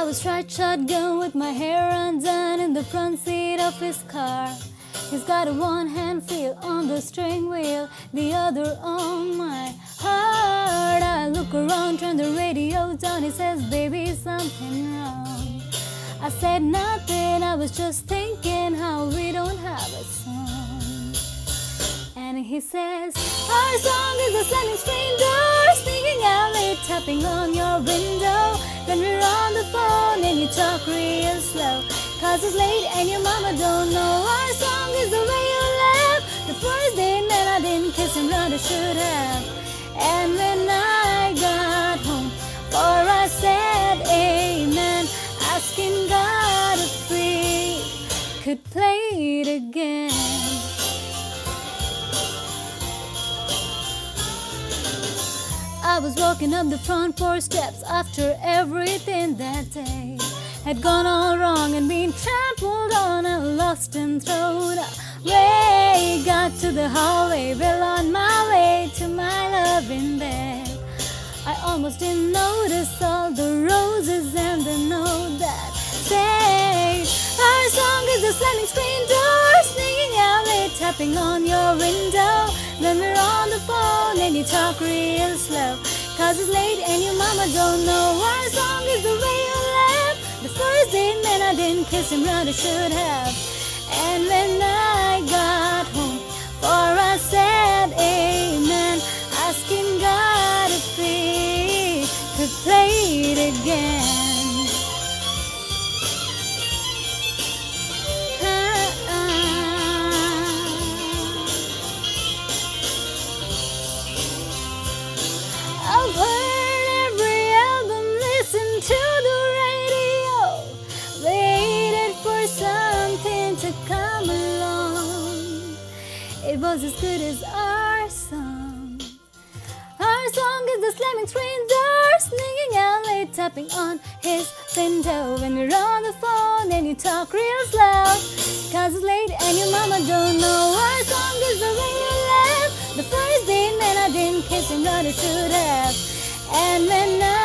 was ride shotgun with my hair undone in the front seat of his car. He's got a one-hand feel on the steering wheel, the other on my heart. I look around, turn the radio down. He says, baby, something wrong. I said nothing, I was just thinking how we don't have a song. And he says, our song is a slamming screen door, sneaking out late, tapping on your window. Then we're on the phone and you talk real slow, 'cause it's late and your mama don't know. Our song is the way you laugh. The first day man, I didn't kiss him, but I should have. And when I got home, for I said amen, asking God if we could play it again. I was walking up the front porch steps after everything that day had gone all wrong and been trampled on and lost and thrown away. Got to the hallway, well on my way to my loving bed. I almost didn't notice all the roses and the note that said, our song is a slamming screen door, sneaking out late, tapping on your window. Then we're on the phone and you talk real slow, 'cause it's late and your mama don't know. Our song is the way you laugh. The first date man, I didn't kiss him, but I should have. And when I got home, for I said amen, asking God if we could play it again. I've heard every album, listened to the radio, waited for something to come along. It was as good as our song. Our song is the slamming screen door, sneaking out late, tapping on his window. When we're on the phone and you talk real slow, 'cause it's late and your mama don't know. Our song is the way you laugh. The first day man, I didn't kiss him, but I should have. And when